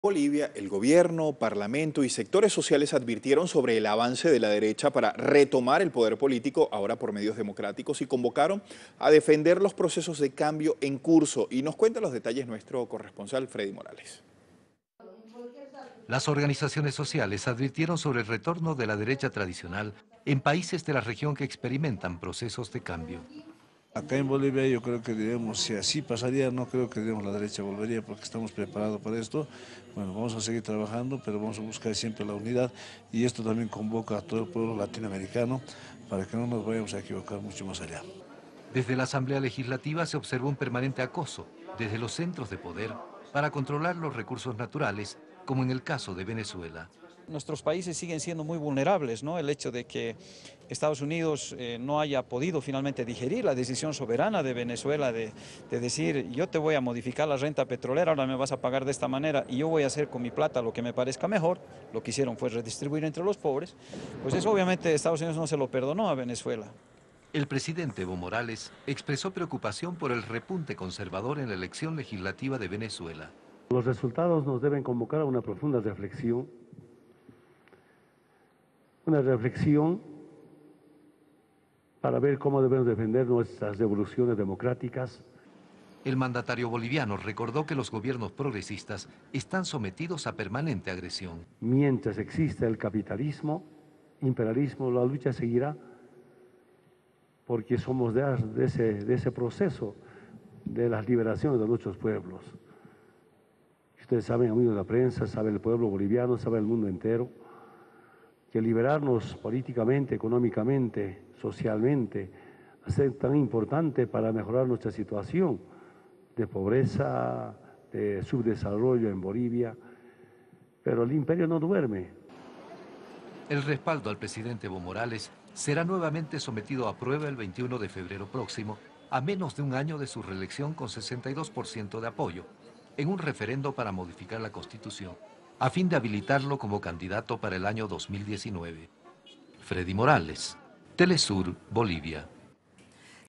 Bolivia, el gobierno, parlamento y sectores sociales advirtieron sobre el avance de la derecha para retomar el poder político, ahora por medios democráticos, y convocaron a defender los procesos de cambio en curso. Y nos cuenta los detalles nuestro corresponsal Freddy Morales. Las organizaciones sociales advirtieron sobre el retorno de la derecha tradicional en países de la región que experimentan procesos de cambio. Acá en Bolivia yo creo que digamos, si así pasaría, no creo que digamos, la derecha volvería porque estamos preparados para esto. Bueno, vamos a seguir trabajando, pero vamos a buscar siempre la unidad y esto también convoca a todo el pueblo latinoamericano para que no nos vayamos a equivocar mucho más allá. Desde la Asamblea Legislativa se observó un permanente acoso desde los centros de poder para controlar los recursos naturales, como en el caso de Venezuela. Nuestros países siguen siendo muy vulnerables, ¿no? El hecho de que Estados Unidos no haya podido finalmente digerir la decisión soberana de Venezuela de decir yo te voy a modificar la renta petrolera, ahora me vas a pagar de esta manera y yo voy a hacer con mi plata lo que me parezca mejor, lo que hicieron fue redistribuir entre los pobres, pues eso obviamente Estados Unidos no se lo perdonó a Venezuela. El presidente Evo Morales expresó preocupación por el repunte conservador en la elección legislativa de Venezuela. Los resultados nos deben convocar a una profunda reflexión para ver cómo debemos defender nuestras revoluciones democráticas. El mandatario boliviano recordó que los gobiernos progresistas están sometidos a permanente agresión. Mientras exista el capitalismo, imperialismo, la lucha seguirá, porque somos de ese proceso de las liberaciones de nuestros pueblos. Ustedes saben, amigos de la prensa, sabe el pueblo boliviano, sabe el mundo entero, que liberarnos políticamente, económicamente, socialmente, va a ser tan importante para mejorar nuestra situación de pobreza, de subdesarrollo en Bolivia, pero el imperio no duerme. El respaldo al presidente Evo Morales será nuevamente sometido a prueba el 21 de febrero próximo, a menos de un año de su reelección con 62% de apoyo, en un referendo para modificar la Constitución, a fin de habilitarlo como candidato para el año 2019. Freddy Morales, Telesur, Bolivia.